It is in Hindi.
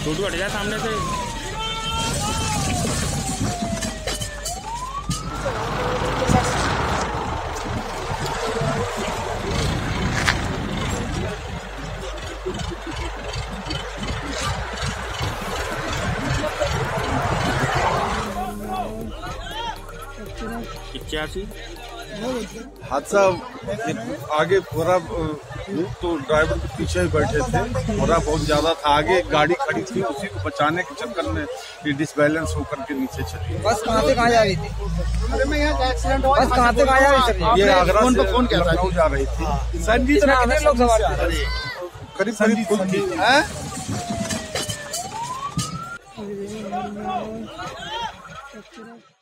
छोटू हट जा सामने से। हादसा आगे पूरा तो ड्राइवर के पीछे ही बैठे थे, पूरा बहुत ज्यादा था, आगे गाड़ी खड़ी थी, उसी को बचाने के चक्कर में ये डिसबैलेंस होकर के नीचे चली। बस कहाँ से कहाँ जा रही थी? बस कहाँ से कहाँ जा रही थी? ये आगरा से लखनऊ जा रही थी। संजीत कितने लोग सवार थे? करीब फुल थी।